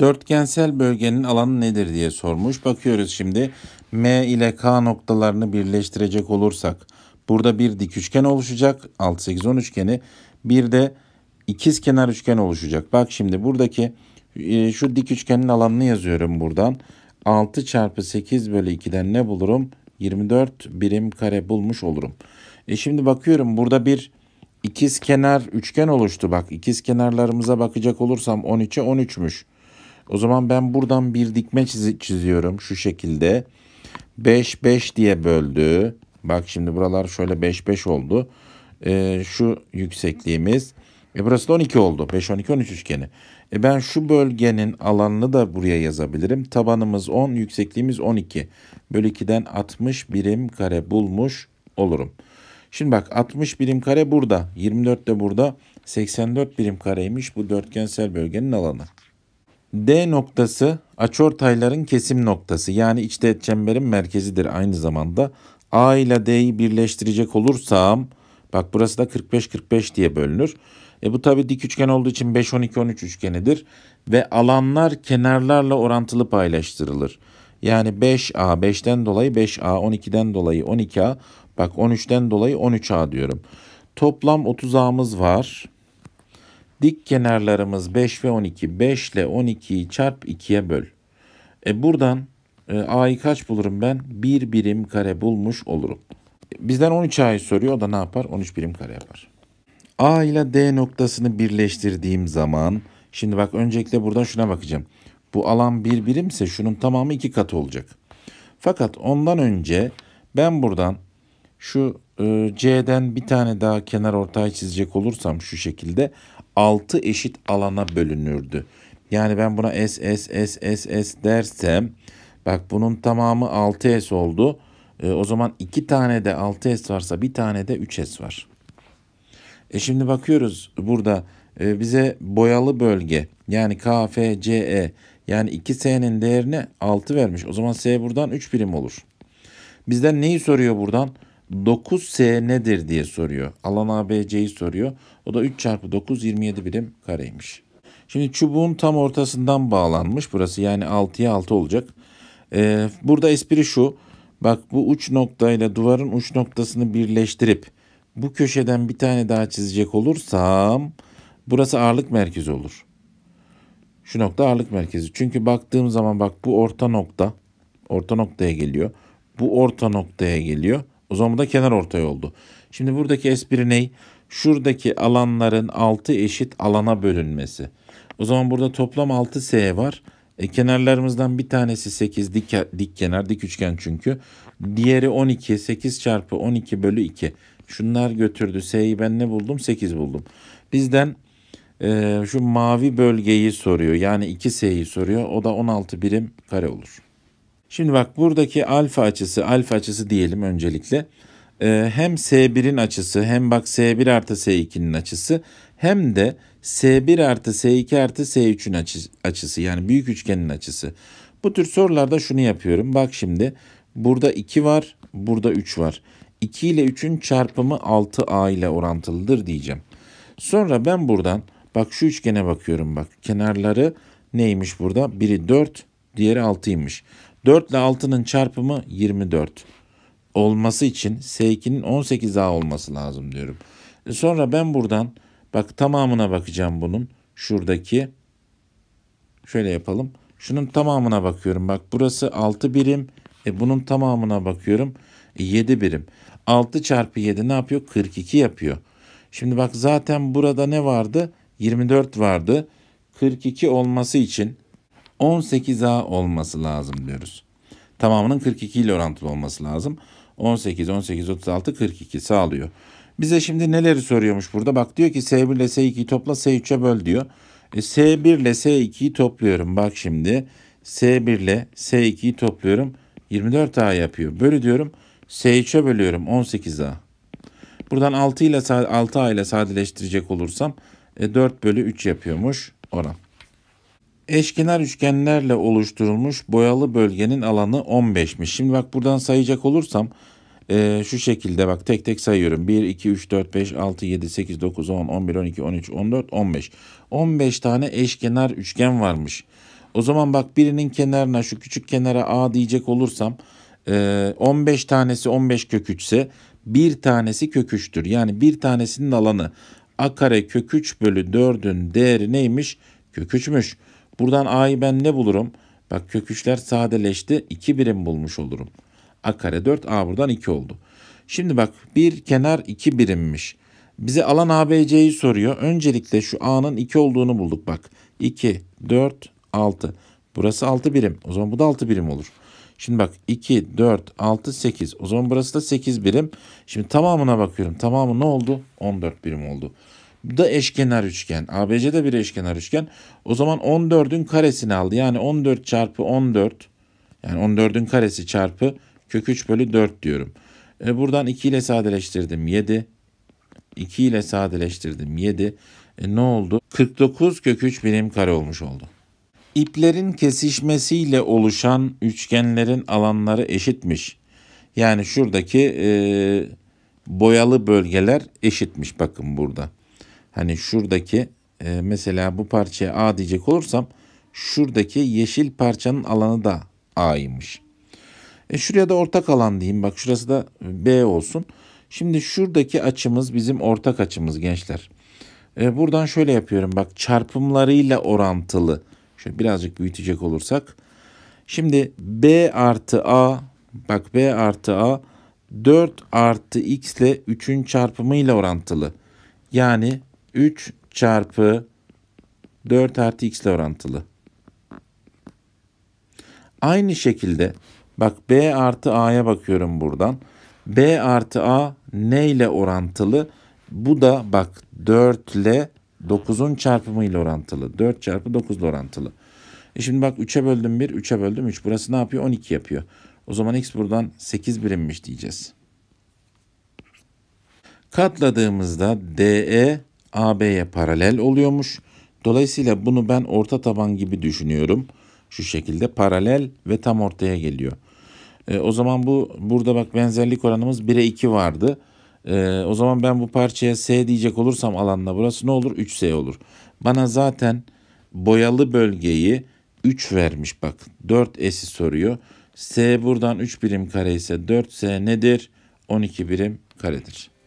Dörtgensel bölgenin alanı nedir diye sormuş. Bakıyoruz şimdi. M ile K noktalarını birleştirecek olursak burada bir dik üçgen oluşacak. 6, 8, 10 üçgeni. Bir de ikizkenar üçgen oluşacak. Bak şimdi buradaki şu dik üçgenin alanını yazıyorum buradan. 6 çarpı 8 bölü 2'den ne bulurum? 24 birim kare bulmuş olurum. Şimdi bakıyorum burada bir ikizkenar üçgen oluştu. Bak ikizkenarlarımıza bakacak olursam 13'e 13'müş. O zaman ben buradan bir dikme çiziyorum şu şekilde. 5 5 diye böldü. Bak şimdi buralar şöyle 5 5 oldu. Şu yüksekliğimiz. Burası da 12 oldu. 5 12 13 üçgeni. Ben şu bölgenin alanını da buraya yazabilirim. Tabanımız 10, yüksekliğimiz 12. Bölü 2'den 60 birim kare bulmuş olurum. Şimdi bak 60 birim kare burada. 24 de burada. 84 birim kareymiş bu dörtgensel bölgenin alanı. D noktası açıortayların kesim noktası, yani içteğet çemberin merkezidir aynı zamanda. A ile D'yi birleştirecek olursam bak burası da 45 45 diye bölünür. Bu tabi dik üçgen olduğu için 5 12 13 üçgenidir ve alanlar kenarlarla orantılı paylaştırılır. Yani 5A 5'ten dolayı 5A, 12'den dolayı 12A, bak 13'ten dolayı 13A diyorum. Toplam 30A'mız var. Dik kenarlarımız 5 ve 12. 5 ile 12'yi çarp 2'ye böl. Buradan A'yı kaç bulurum ben? 1 birim kare bulmuş olurum. Bizden 13A'yı soruyor. O da ne yapar? 13 birim kare yapar. A ile D noktasını birleştirdiğim zaman, şimdi bak öncelikle buradan şuna bakacağım. Bu alan 1 birimse şunun tamamı 2 katı olacak. Fakat ondan önce ben buradan şu C'den bir tane daha kenar ortay çizecek olursam şu şekilde 6 eşit alana bölünürdü. Yani ben buna S dersem bak bunun tamamı 6S oldu. O zaman 2 tane de 6S varsa bir tane de 3S var. Şimdi bakıyoruz burada bize boyalı bölge yani KFCE yani 2S'nin değerini 6 vermiş. O zaman S buradan 3 birim olur. Bizden neyi soruyor buradan? 9S nedir diye soruyor. Alan ABC'yi soruyor. O da 3 çarpı 9 27 birim kareymiş. Şimdi çubuğun tam ortasından bağlanmış burası, yani 6'ya 6 olacak. Burada espri şu. Bak bu uç noktayla duvarın uç noktasını birleştirip bu köşeden bir tane daha çizecek olursam burası ağırlık merkezi olur. Şu nokta ağırlık merkezi. Çünkü baktığım zaman bak bu orta noktaya geliyor. Bu orta noktaya geliyor. O zaman bu da kenar ortay oldu. Şimdi buradaki espri ne? Şuradaki alanların 6 eşit alana bölünmesi. O zaman burada toplam 6S var. Kenarlarımızdan bir tanesi 8 dik kenar, dik üçgen çünkü. Diğeri 12, 8 çarpı 12 bölü 2. Şunlar götürdü. S'yi ben ne buldum? 8 buldum. Bizden şu mavi bölgeyi soruyor. Yani 2S'yi soruyor. O da 16 birim kare olur. Şimdi bak buradaki alfa açısı diyelim öncelikle. Hem S1'in açısı hem bak S1 artı S2'nin açısı hem de S1 artı S2 artı S3'ün açısı, yani büyük üçgenin açısı. Bu tür sorularda şunu yapıyorum. Bak şimdi burada 2 var, burada 3 var. 2 ile 3'ün çarpımı 6A ile orantılıdır diyeceğim. Sonra ben buradan bak şu üçgene bakıyorum bak. Kenarları neymiş burada? Biri 4, diğeri 6'ymış. 4 ile 6'nın çarpımı 24 olması için S2'nin 18A olması lazım diyorum. Sonra ben buradan bak tamamına bakacağım bunun. Şuradaki şöyle yapalım. Şunun tamamına bakıyorum. Bak burası 6 birim. Bunun tamamına bakıyorum. 7 birim. 6 çarpı 7 ne yapıyor? 42 yapıyor. Şimdi bak zaten burada ne vardı? 24 vardı. 42 olması için 18A olması lazım diyoruz. Tamamının 42 ile orantılı olması lazım. 18, 36, 42 sağlıyor. Bize şimdi neleri soruyormuş burada? Bak diyor ki S1 ile S2'yi topla S3'e böl diyor. S1 ile S2'yi topluyorum. Bak şimdi S1 ile S2'yi topluyorum. 24A yapıyor. Bölü diyorum. S3'e bölüyorum. 18A. Buradan 6A ile sadeleştirecek olursam 4 bölü 3 yapıyormuş oran. Eşkenar üçgenlerle oluşturulmuş boyalı bölgenin alanı 15'miş. Şimdi bak buradan sayacak olursam şu şekilde bak tek tek sayıyorum. 1, 2, 3, 4, 5, 6, 7, 8, 9, 10, 11, 12, 13, 14, 15. 15 tane eşkenar üçgen varmış. O zaman bak birinin kenarına şu küçük kenara A diyecek olursam 15 tanesi 15 kök 3 ise bir tanesi kök 3'tür. Yani bir tanesinin alanı A kare kök 3 bölü 4'ün değeri neymiş? Kök 3'müş. Buradan A'yı ben ne bulurum? Bak kök 3'ler sadeleşti. 2 birim bulmuş olurum. A kare 4, A buradan 2 oldu. Şimdi bak bir kenar 2 birimmiş. Bize alan ABC'yi soruyor. Öncelikle şu A'nın 2 olduğunu bulduk bak. 2, 4, 6. Burası 6 birim. O zaman bu da 6 birim olur. Şimdi bak 2, 4, 6, 8. O zaman burası da 8 birim. Şimdi tamamına bakıyorum. Tamamı ne oldu? 14 birim oldu. Bu da eşkenar üçgen. ABC de bir eşkenar üçgen. O zaman 14'ün karesini aldı. Yani 14 çarpı 14. Yani 14'ün karesi çarpı kök 3 bölü 4 diyorum. Buradan 2 ile sadeleştirdim 7. 2 ile sadeleştirdim 7. Ne oldu? 49 kök 3 birim kare olmuş oldu. İplerin kesişmesiyle oluşan üçgenlerin alanları eşitmiş. Yani şuradaki boyalı bölgeler eşitmiş bakın burada. Hani şuradaki mesela bu parçaya A diyecek olursam şuradaki yeşil parçanın alanı da A'ymış. Şuraya da ortak alan diyeyim. Bak şurası da B olsun. Şimdi şuradaki açımız bizim ortak açımız gençler. Buradan şöyle yapıyorum. Bak çarpımlarıyla orantılı. Şöyle birazcık büyütecek olursak. Şimdi B artı A. Bak B artı A 4 artı X ile 3'ün çarpımıyla orantılı. Yani 3 çarpı 4 artı X ile orantılı. Aynı şekilde bak B artı A'ya bakıyorum buradan. B artı A ne ile orantılı? Bu da bak 4 ile 9'un çarpımı ile orantılı. 4 çarpı 9 ile orantılı. Şimdi bak 3'e böldüm 1, 3'e böldüm 3. Burası ne yapıyor? 12 yapıyor. O zaman X buradan 8 birimmiş diyeceğiz. Katladığımızda DE AB'ye paralel oluyormuş. Dolayısıyla bunu ben orta taban gibi düşünüyorum. Şu şekilde paralel ve tam ortaya geliyor. O zaman burada bak benzerlik oranımız 1'e 2 vardı. O zaman ben bu parçaya S diyecek olursam alanla burası ne olur? 3S olur. Bana zaten boyalı bölgeyi 3 vermiş bak. 4S'i soruyor. S buradan 3 birim kare ise 4S nedir? 12 birim karedir.